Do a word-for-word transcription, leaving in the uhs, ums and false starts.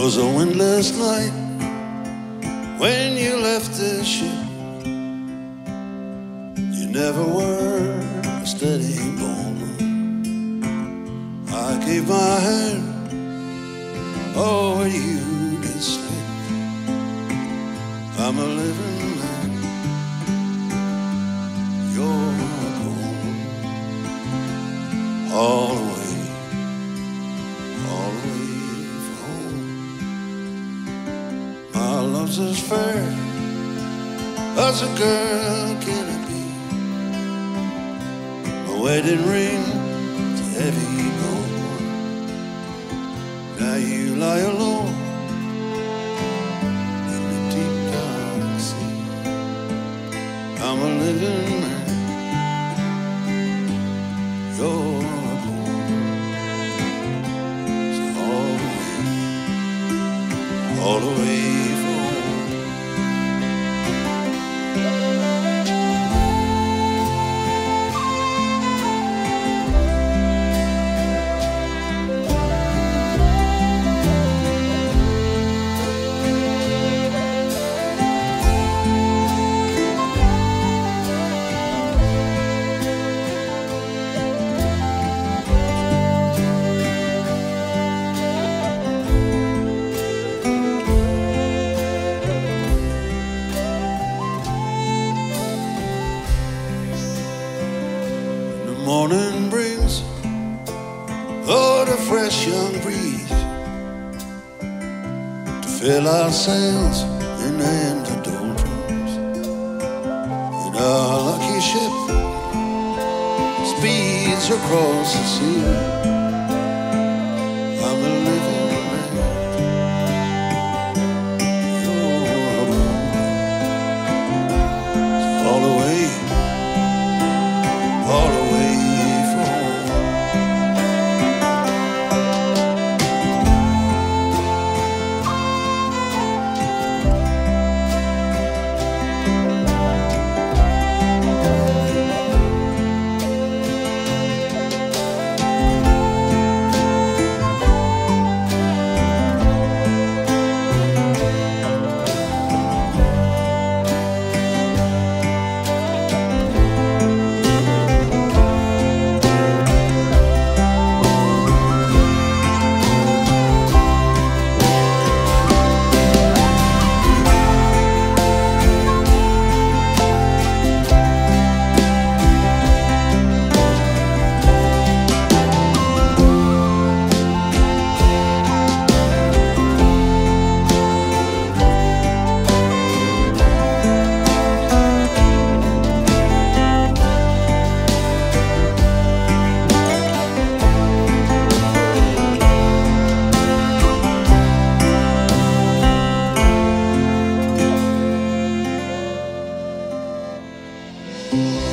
was a windless night when you left the ship. You never were a steady bowler. I gave my hand, oh, you did slip. I'm a living man, you're gone. All the way, all the way from home. My love's as fair as a girl can it be. My wedding ring's heavy gold. Now you lie alone in the deep dark sea. I'm a living man, you're all the way from morning brings, oh, the fresh young breeze to fill our sails in the end of doldrums. And our lucky ship speeds across the sea. I'm a living man, you're gone. All the way, all the way. Thank you.